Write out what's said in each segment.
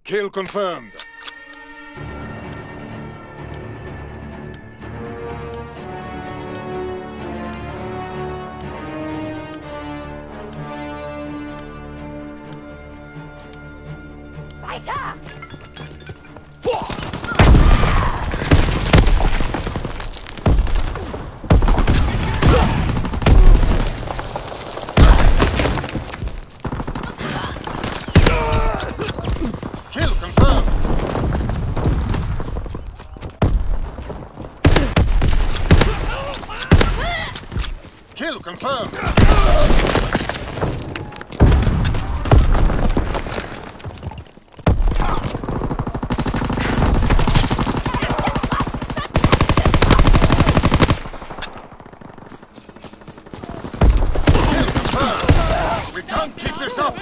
Kill confirmed. Weiter! Kill confirmed. We can't keep this up.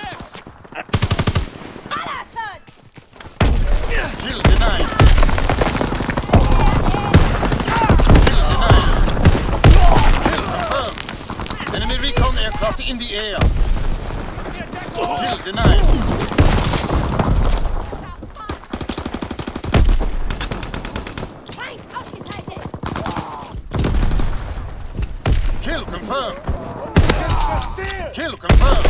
Kill denied. Enemy recon aircraft in the air. Kill denied. Kill confirmed. Kill confirmed.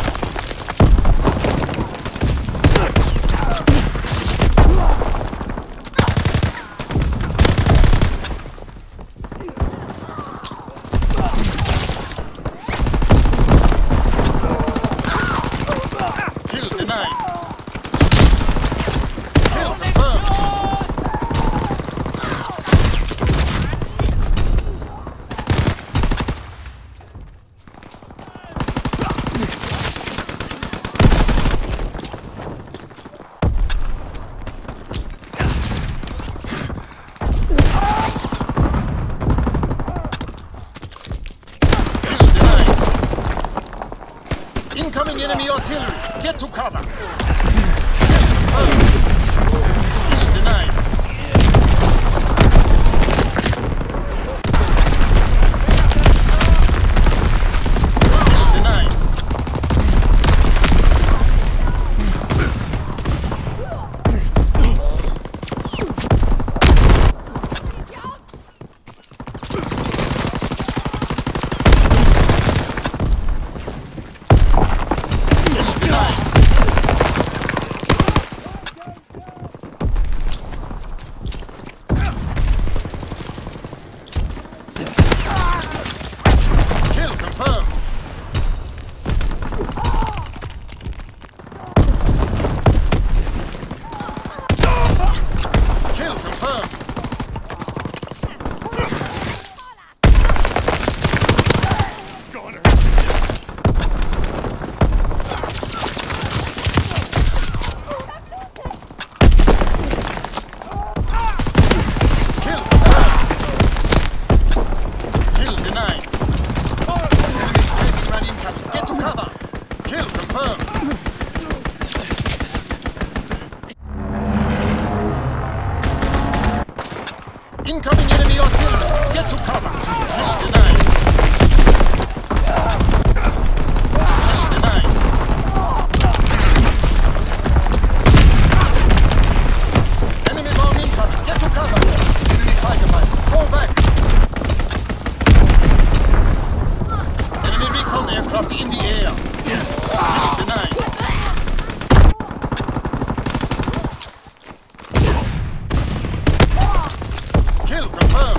Incoming enemy artillery! Get to cover! Denied. Incoming enemy artillery! Get to cover! Kill denied! Kill denied! Enemy bomb incoming! Get to cover! Enemy fighter pilot! Fall back! Enemy recon aircraft in the air! Kill denied! Kill confirmed!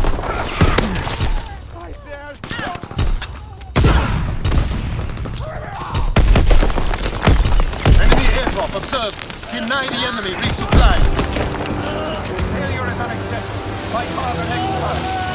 Enemy airdrop observed! Deny the enemy resupply! Failure is unacceptable. Fight harder next time.